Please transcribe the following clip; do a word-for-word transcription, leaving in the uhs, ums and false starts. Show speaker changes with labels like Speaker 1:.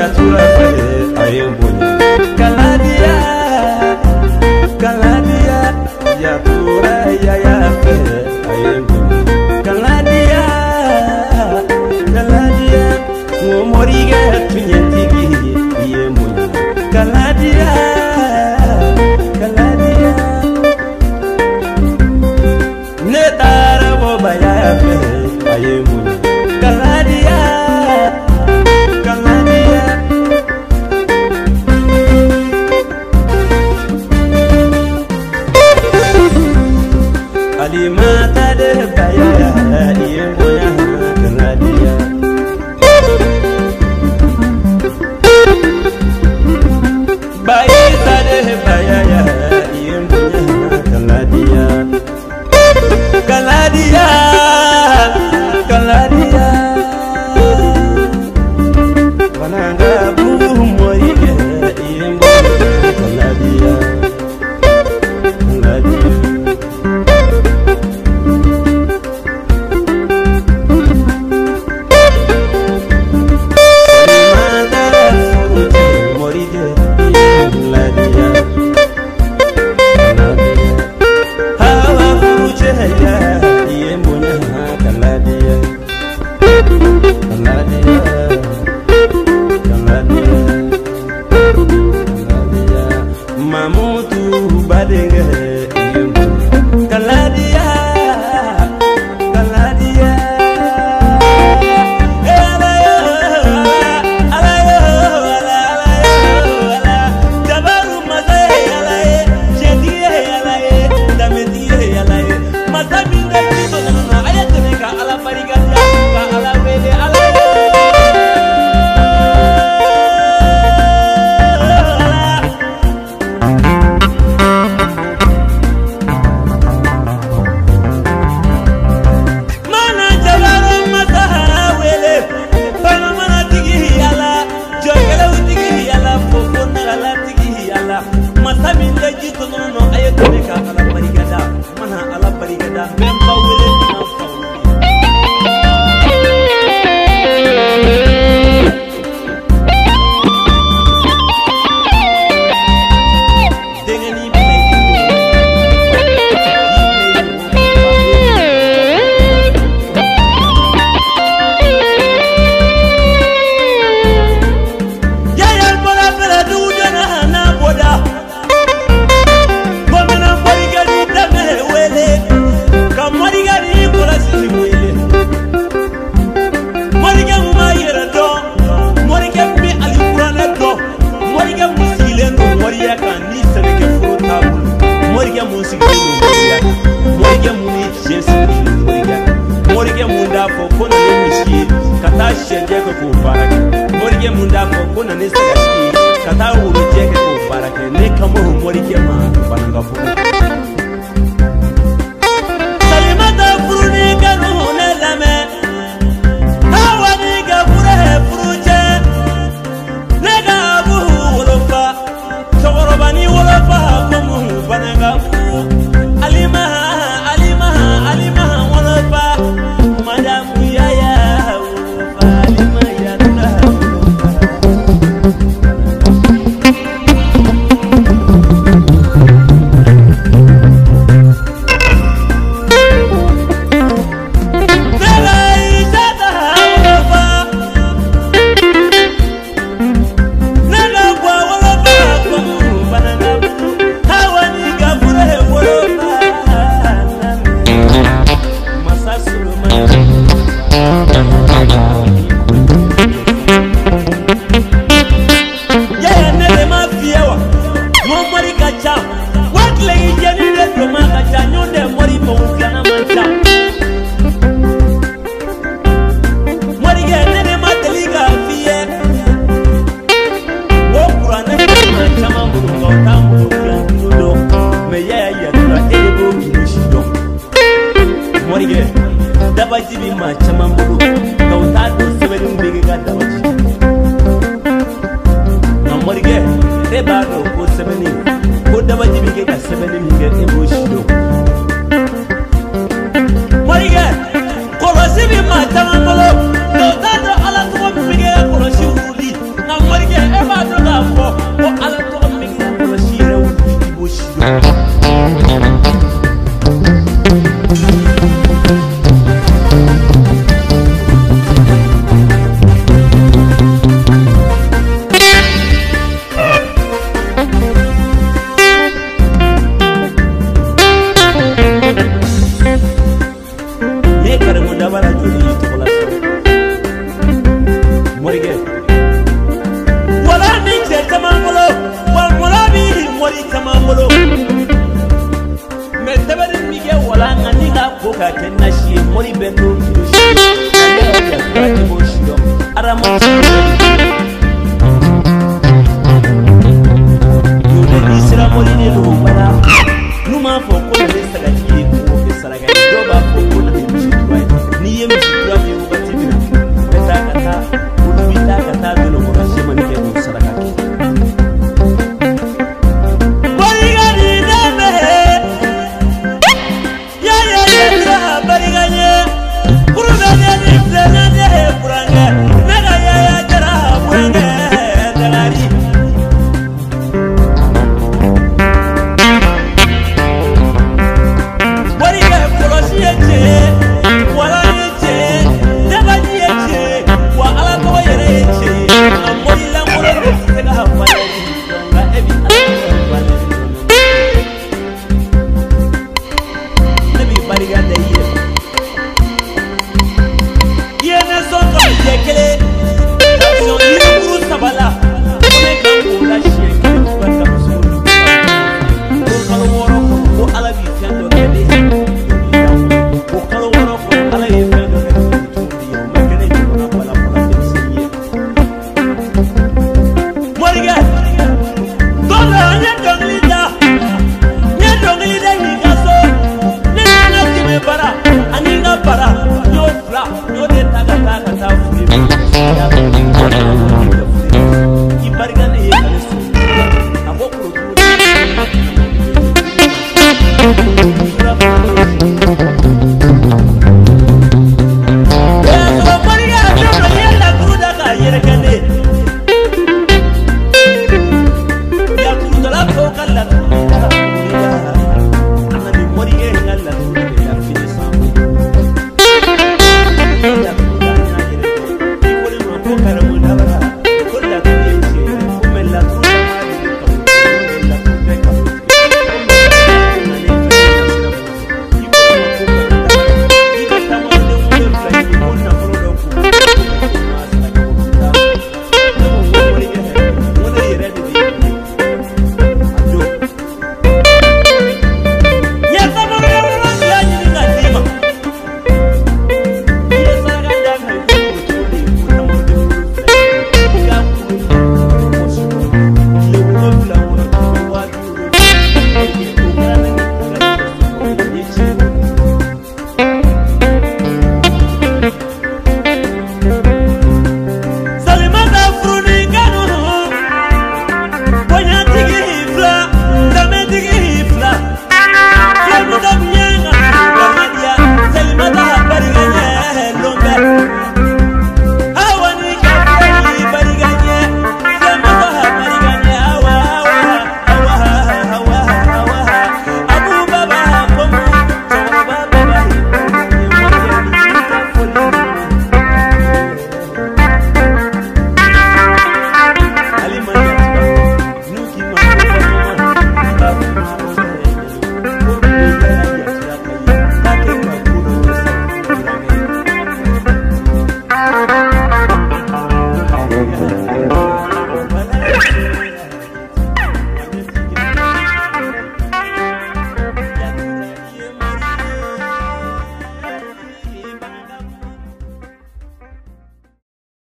Speaker 1: tura fe aye bonya kaladia kaladia ya tura ya ya fe aye bonya kaladia kaladia mo moriga tunyetigi ye bonya kaladia kaladia ne tara bo baya fe aye bonya kaladia Alimata de baya ye moya kaladia Baita de baya ye moya kaladia Kaladia Kaladia Wananga bu moye ye moya kaladia Kaladia Mamutu badenge kaladia kaladia alayo alayo alayo jabaru mazay alaye jediye alaye dametiye alaye mazabinde tona ayatene ka ala barigada ka ala wele alaye Morige munda ko kona ne sagati kata wuri jeke ko barake ne kamo morige ma bananga fu Salimata furuni kanu ne lame Hawani ga fure furuje ne ga bu wolofa Chorobani wolofa komu bananga fu Alima alima alima wolofa Madam Yaya wolofa alima ya Dabaji ma chama mbulu kauta do sebelum bege ga dabaji na morige reba do ko sebeni ko dabaji bege ga sebeni mi ga ebo shido morige ko sibi ma chama mbulu kauta do ala to bege ga ko shi uli na morige ka kenna shi mori bendo shi ya ka ke bo shi do aramo yo de isra mori ne do bara numa fo ko de saga ji ko ke saraga do ba ko ko de shi tuai ni yem shi tuai mi ba ti bina beta kata ko bita kata do no ko shi man ke do saraga ki
Speaker 2: Thank you.